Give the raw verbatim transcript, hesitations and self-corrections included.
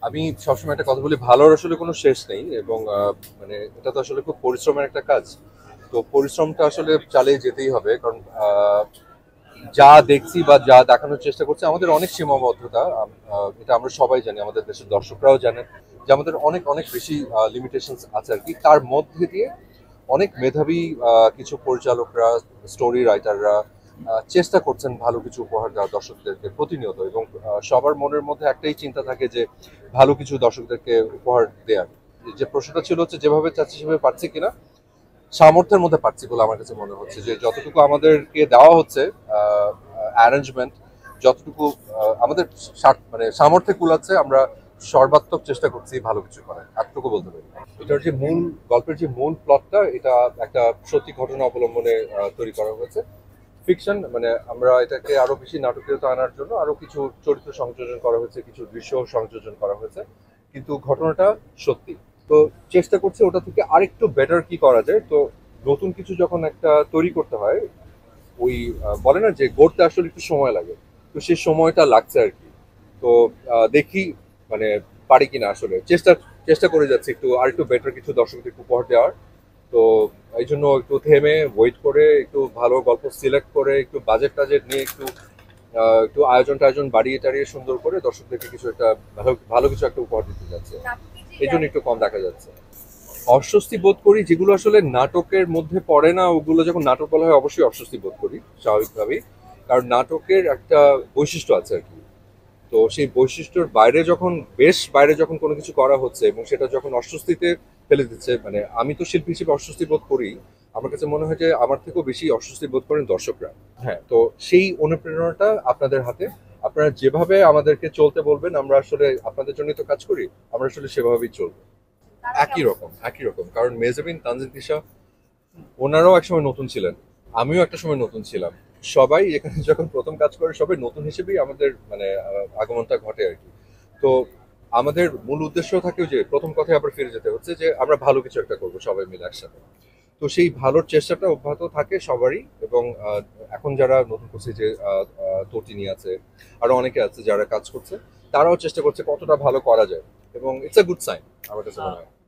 আমি সবসময় একটা কথা বলি, ভালোর আসলে কোনো শেষ নেই এবং মানে এটা তো আসলে খুব পরিশ্রমের একটা কাজ। তো পরিশ্রমটা আসলে চালিয়ে যেতেই হবে, কারণ যা দেখছি বা যা দেখানোর চেষ্টা করছি আমাদের অনেক সীমাবদ্ধতা। এটা আমরা সবাই জানি, আমাদের দেশের দর্শকরাও জানেন যে আমাদের অনেক অনেক বেশি লিমিটেশনস আছে আর কি। তার মধ্যে দিয়ে অনেক মেধাবী কিছু পরিচালকরা, স্টোরি রাইটাররা চেষ্টা করছেন ভালো কিছু উপহার দেওয়া দর্শকদেরকে প্রতিনিয়ত, এবং সবার মনের মধ্যে একটাই চিন্তা থাকে যে ভালো কিছু দর্শকদেরকে উপহার দেওয়ার। যে প্রশ্নটা ছিল হচ্ছে যেভাবে চাচ্ছি সেভাবে পাচ্ছি কিনা, সামর্থ্যের মধ্যে পাচ্ছি বলে আমার কাছে মনে হচ্ছে। যে যতটুকু আমাদেরকে দেওয়া হচ্ছে অ্যারেঞ্জমেন্ট, যতটুকু আমাদের মানে সামর্থ্যে কুলাচ্ছে, আমরা সর্বাত্মক চেষ্টা করছি ভালো কিছু করার, এতটুকু বলতে পারি। এটার যে মূল গল্পের যে মূল প্লটটা, এটা একটা সত্যি ঘটনা অবলম্বনে তৈরি করা হয়েছে। ফিকশন মানে আমরা এটাকে আরো বেশি নাটকীয়তা আনার জন্য আরো কিছু চরিত্র সংযোজন করা হয়েছে, কিছু দৃশ্য সংযোজন করা হয়েছে, কিন্তু ঘটনাটা সত্যি। তো চেষ্টা করছি ওটা থেকে আরেকটু বেটার কি করা যায়। তো নতুন কিছু যখন একটা তৈরি করতে হয়, ওই বলে না যে গড়তে আসলে একটু সময় লাগে, তো সেই সময়টা লাগছে আর কি। তো দেখি মানে পারি কিনা, আসলে চেষ্টা চেষ্টা করে যাচ্ছি একটু আর একটু বেটার কিছু দর্শকদের উপহার দেওয়ার। তো এই জন্য একটু থেমে ওয়েট করে একটু ভালো গল্প সিলেক্ট করে একটু বাজেট টাজেট নিয়ে একটু একটু আয়োজন টায়োজন বাড়িয়ে টাড়িয়ে সুন্দর করে দর্শকদেরকে কিছু একটা ভালো ভালো কিছু একটা উপহার দিতে যাচ্ছে। এই জন্য একটু কম দেখা যাচ্ছে। অস্বস্তি বোধ করি যেগুলো আসলে নাটকের মধ্যে পড়ে না, ওগুলো যখন নাটক বলা হয় অবশ্যই অস্বস্তি বোধ করি স্বাভাবিকভাবেই, কারণ নাটকের একটা বৈশিষ্ট্য আছে আর কি। তো সেই বৈশিষ্ট্যর বাইরে যখন, বেশ বাইরে যখন কোনো কিছু করা হচ্ছে এবং সেটা যখন অস্বস্তিতে ফেলে দিচ্ছে, মানে আমি তো শিল্পী হিসেবে অস্বস্তি বোধ করি, আমার কাছে মনে হয় যে আমার থেকেও বেশি অস্বস্তি বোধ করেন দর্শকরা। হ্যাঁ, তো সেই অনুপ্রেরণাটা আপনাদের হাতে। আপনারা যেভাবে আমাদেরকে চলতে বলবেন, আমরা আসলে আপনাদের জন্যই তো কাজ করি, আমরা আসলে সেভাবেই চলবো। একই রকম একই রকম কারণ মেজাবিন, তানজিন তিশা ওনারাও একসময় নতুন ছিলেন, আমিও একটা সময় নতুন ছিলাম। সবাই এখানে যখন প্রথম কাজ করে সবাই নতুন হিসেবেই আমাদের মানে আগমনটা ঘটে আর কি। তো আমাদের মূল উদ্দেশ্য থাকে যে প্রথম কথায় আবার ফিরে যেতে হচ্ছে যে আমরা ভালো কিছু একটা করবো সবাই মিলে একসাথে। তো সেই ভালোর চেষ্টাটা অব্যাহত থাকে সবারই। এবং এখন যারা নতুন করছে, যে তটিনী আছে, আরো অনেকে আছে যারা কাজ করছে, তারাও চেষ্টা করছে কতটা ভালো করা যায়, এবং ইটস আ গুড সাইন আমার কাছে মনে হয়।